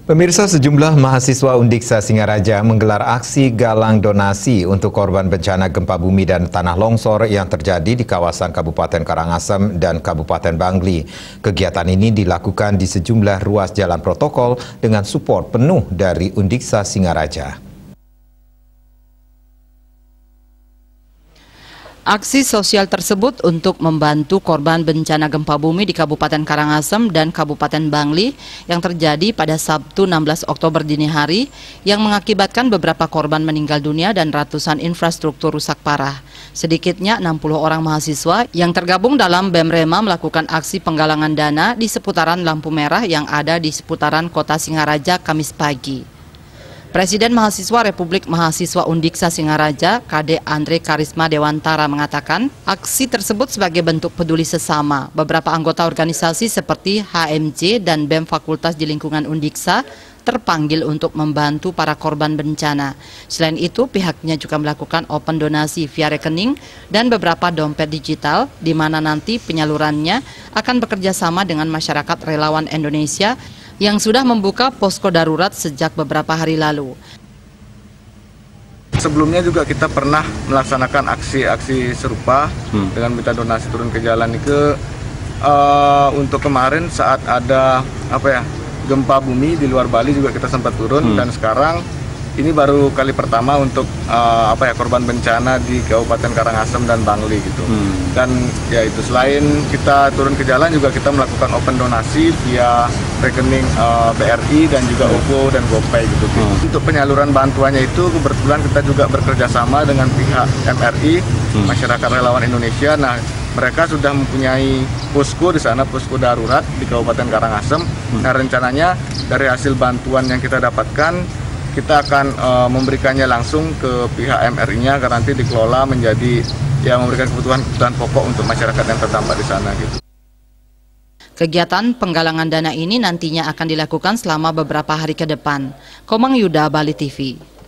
Pemirsa, sejumlah mahasiswa Undiksa Singaraja menggelar aksi galang donasi untuk korban bencana gempa bumi dan tanah longsor yang terjadi di kawasan Kabupaten Karangasem dan Kabupaten Bangli. Kegiatan ini dilakukan di sejumlah ruas jalan protokol dengan support penuh dari Undiksa Singaraja. Aksi sosial tersebut untuk membantu korban bencana gempa bumi di Kabupaten Karangasem dan Kabupaten Bangli yang terjadi pada Sabtu 16 Oktober dini hari yang mengakibatkan beberapa korban meninggal dunia dan ratusan infrastruktur rusak parah. Sedikitnya 60 orang mahasiswa yang tergabung dalam BEM Rema melakukan aksi penggalangan dana di seputaran lampu merah yang ada di seputaran kota Singaraja Kamis pagi. Presiden Mahasiswa Republik Mahasiswa Undiksa Singaraja, KD Andre Karisma Dewantara mengatakan, aksi tersebut sebagai bentuk peduli sesama. Beberapa anggota organisasi seperti HMJ dan BEM Fakultas di lingkungan Undiksa terpanggil untuk membantu para korban bencana. Selain itu, pihaknya juga melakukan open donasi via rekening dan beberapa dompet digital, di mana nanti penyalurannya akan bekerja sama dengan masyarakat relawan Indonesia yang sudah membuka posko darurat sejak beberapa hari lalu. Sebelumnya juga kita pernah melaksanakan aksi-aksi serupa dengan minta donasi turun ke jalan itu untuk kemarin saat ada gempa bumi di luar Bali juga kita sempat turun dan sekarang ini baru kali pertama untuk korban bencana di Kabupaten Karangasem dan Bangli gitu. Dan ya itu, selain kita turun ke jalan juga kita melakukan open donasi via rekening BRI dan juga OVO dan GoPay gitu. Untuk penyaluran bantuannya itu kebetulan kita juga bekerja sama dengan pihak MRI, Masyarakat Relawan Indonesia. Nah, mereka sudah mempunyai posko di sana, posko darurat di Kabupaten Karangasem. Nah, rencananya dari hasil bantuan yang kita dapatkan, kita akan memberikannya langsung ke pihak MRI-nya agar nanti dikelola menjadi memberikan kebutuhan pokok untuk masyarakat yang terdampak di sana gitu. Kegiatan penggalangan dana ini nantinya akan dilakukan selama beberapa hari ke depan. Komang Yuda, Bali TV.